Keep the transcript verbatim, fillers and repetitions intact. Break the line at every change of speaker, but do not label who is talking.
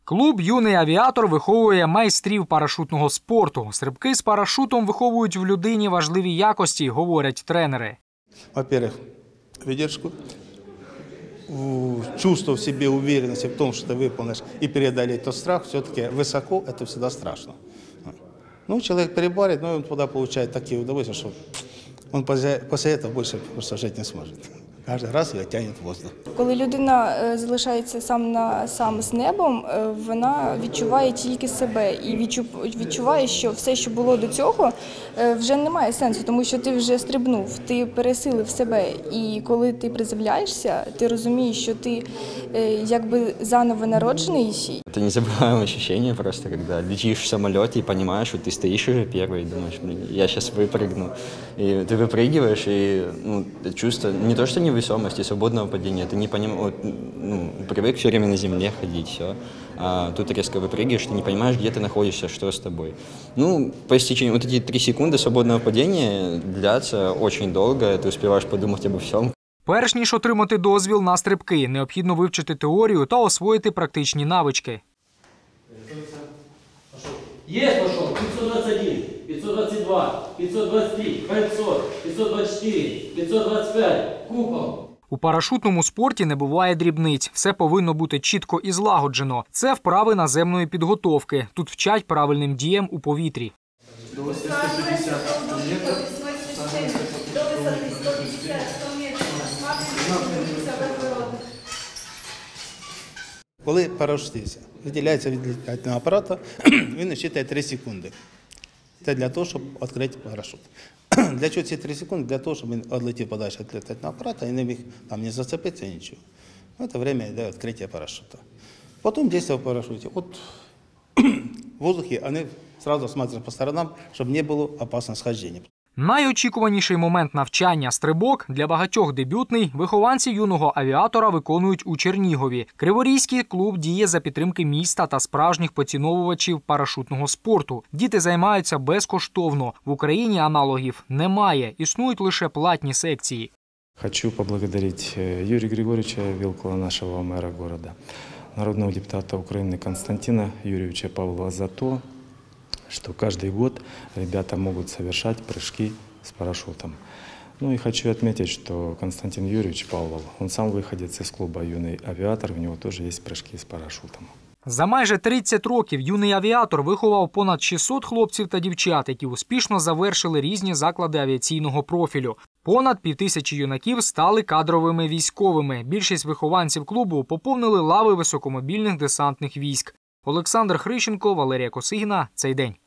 Клуб «Юний авіатор» виховує майстрів парашутного спорту. Стрибки з парашутом виховують в людині важливі якості, говорять тренери.
Во-первых, выдержку, чувство в себе, уверенности в том, что ты выполнишь и преодолеть тот страх. Все-таки высоко – это всегда страшно. Ну, человек переборет, но он туда получает такие удовольствия, что он после этого больше просто жить не сможет. Кожен раз його тягне в воздух.
Коли людина залишається сам на сам з небом, вона відчуває тільки себе і відчуває, що все, що було до цього, вже не має сенсу, тому що ти вже стрибнув, ти пересилив себе. І коли ти приземляєшся, ти розумієш, що ти якби заново народжений.
Это незабываемое ощущение просто, когда летишь в самолете и понимаешь, что ты стоишь уже первый и думаешь, блин, я сейчас выпрыгну. И ты выпрыгиваешь, и ну, чувство не то что невесомости, свободного падения, ты не понимаешь, ну, привык все время на земле ходить, все. А тут резко выпрыгиваешь, ты не понимаешь, где ты находишься, что с тобой. Ну, по истечению, вот эти три секунды свободного падения длятся очень долго, ты успеваешь подумать обо всем.
Перш ніж отримати дозвіл на стрибки, необхідно вивчити теорію та освоїти практичні навички.
Есть, пошел. пятьсот двадцать один, пятьсот двадцать два, пятьсот двадцать три, пятьсот, пятьсот двадцать четыре, пятьсот двадцать пять, купол.
У парашутному спорті не буває дрібниць. Все повинно бути чітко і злагоджено. Це вправи наземної підготовки. Тут вчать правильним діям у повітрі.
До висоти сто п'ятдесят метрів.
До висоти сто п'ятдесят метрів.
Коли парашутист виділяється від літального апарату, він вичитує три секунди. Це для того, щоб відкрити парашут. Для чого ці три секунди? Для того, щоб він відлетів подальше від літального апарату і не міг там не зацепитися, нічого. Це час йде відкриття парашута. Потім дійсно в парашуті. От в воздухі вони одразу смотрять по сторонам, щоб не було опасного схождення.
Найочікуваніший момент навчання – стрибок, для багатьох дебютний, вихованці юного авіатора виконують у Чернігові. Криворізький клуб діє за підтримки міста та справжніх поціновувачів парашутного спорту. Діти займаються безкоштовно. В Україні аналогів немає, існують лише платні секції.
Хочу поблагодарить Юрия Григорьевича Вилкула, нашего мэра города, народного депутата Украины Константина Юрьевича Павлова за то, что каждый год ребята могут совершать прыжки с парашютом. Ну и хочу отметить, что Константин Юрьевич Павлов, он сам выходец из клуба «Юный авиатор», у него тоже есть прыжки с парашютом.
За майже тридцять років «Юний авіатор» виховав понад шістсот хлопців та дівчат, які успішно завершили різні заклади авіаційного профілю. Понад півтисячі юнаків стали кадровими військовими. Більшість вихованців клубу поповнили лави високомобільних десантних військ. Олександр Хрищенко, Валерія Косигіна. Цей день.